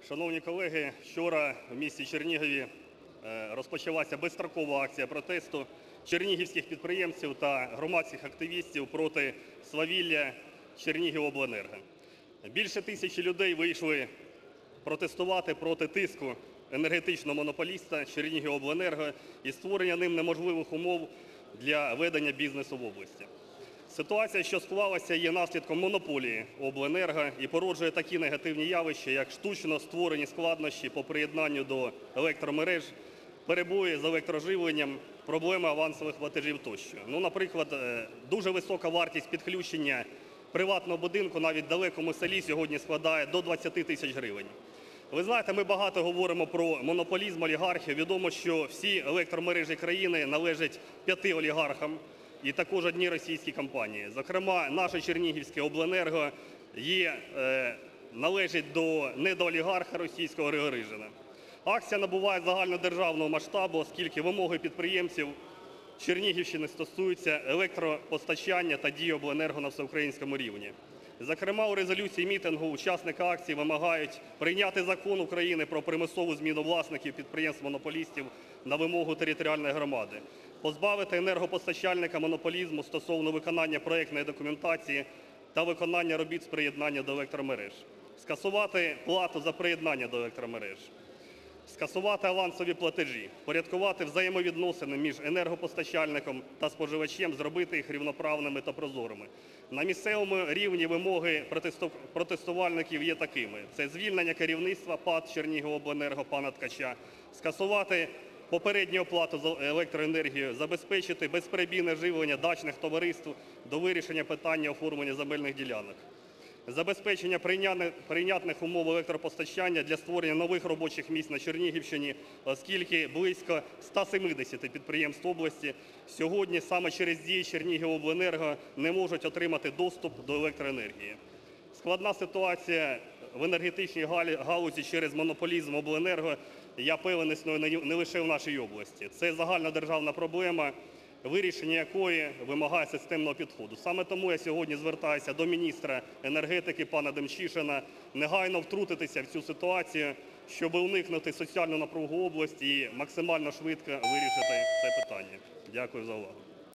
Шановні колеги, вчора в місті Чернігові розпочалася безстрокова акція протесту чернігівських підприємців та громадських активістів проти свавілля Чернігівобленерго. Більше тисячі людей вийшли протестувати проти тиску енергетичного монополіста Чернігівобленерго і створення ним неможливих умов для ведення бізнесу в області. Ситуація, що склалася, є наслідком монополії обленерго і породжує такі негативні явища, як штучно створені складнощі по приєднанню до електромереж, перебої з електроживленням, проблеми авансових платежів тощо. Наприклад, дуже висока вартість підключення приватного будинку навіть в далекому селі сьогодні складає до 20 тисяч гривень. Ви знаєте, ми багато говоримо про монополізм, олігархів. Відомо, що всі електромережі країни належать 5 олігархам і також одній російській компанії. Зокрема, наше Чернігівське обленерго належить не до олігарха російського Григорижина. Акція набуває загальнодержавного масштабу, оскільки вимоги підприємців Чернігівщини стосуються електропостачання та дії обленерго на всеукраїнському рівні. Зокрема, у резолюції мітингу учасники акції вимагають прийняти закон України про примусову зміну власників підприємств-монополістів на вимогу територіальної громади, позбавити енергопостачальника монополізму стосовно виконання проєктної документації та виконання робіт з приєднання до електромереж, скасувати плату за приєднання до електромереж, скасувати авансові платежі, впорядкувати взаємовідносини між енергопостачальником та споживачем, зробити їх рівноправними та прозорими. На місцевому рівні вимоги протестувальників є такими. Це звільнення керівництва ПАТ «Чернігівобленерго» пана Ткача, скасувати попередню оплату за електроенергію, забезпечити безперебійне живлення дачних товариств до вирішення питання оформлення земельних ділянок, забезпечення прийнятних умов електропостачання для створення нових робочих місць на Чернігівщині, оскільки близько 170 підприємств області сьогодні саме через дії Чернігівобленерго не можуть отримати доступ до електроенергії. Складна ситуація в енергетичній галузі через монополізм обленерго, я певен, існує не лише в нашій області. Це загальнодержавна проблема, вирішення якої вимагає системного підходу. Саме тому я сьогодні звертаюся до міністра енергетики пана Демчишина негайно втрутитися в цю ситуацію, щоб уникнути соціальну напругу області і максимально швидко вирішити це питання. Дякую за увагу.